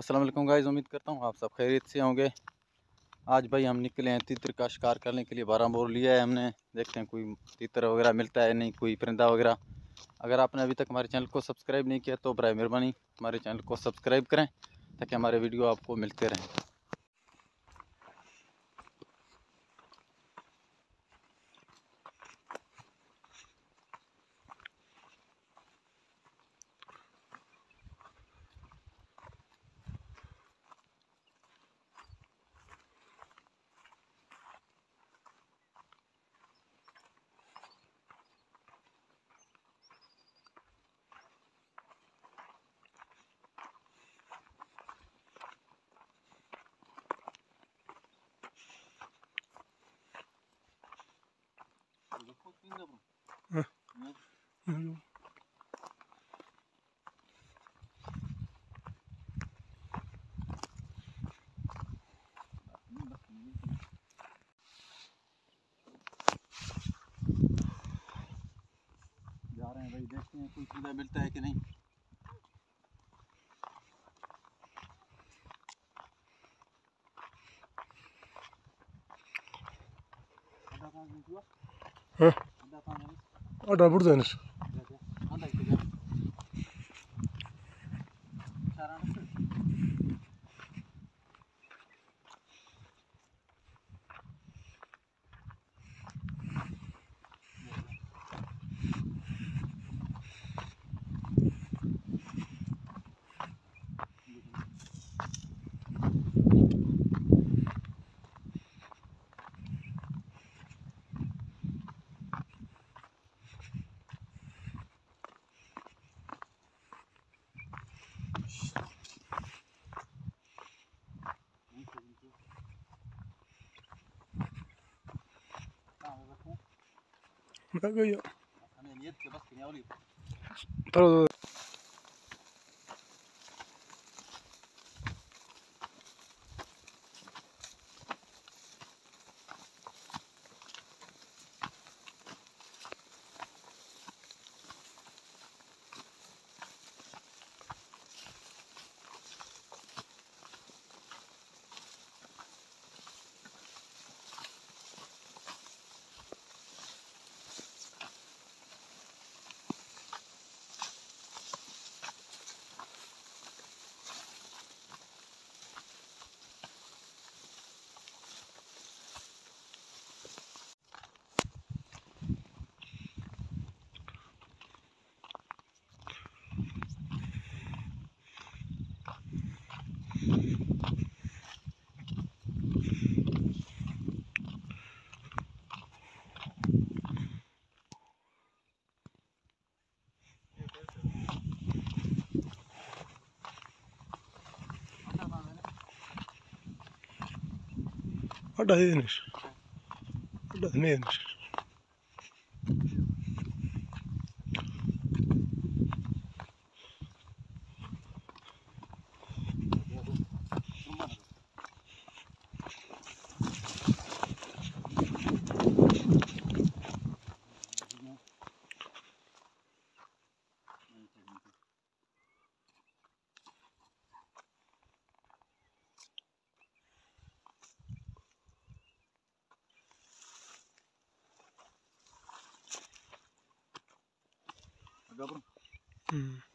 अस्सलाम वालेकुम गाइस, उम्मीद करता हूँ आप सब खैरियत से होंगे। आज भाई हम निकले हैं तीतर का शिकार करने के लिए। 12 बोर लिया है हमने। देखते हैं कोई तीतर वगैरह मिलता है नहीं, कोई परिंदा वगैरह। अगर आपने अभी तक हमारे चैनल को सब्सक्राइब नहीं किया तो बराए मेहरबानी हमारे चैनल को सब्सक्राइब करें ताकि हमारे वीडियो आपको मिलते रहें। जा रहे हैं भाई, देखते हैं कोई परिंदा मिलता है कि नहीं। Ada buradaymış. Bak ya. Tahu. Ada değilmiş. Ada neymiş? Agak bro.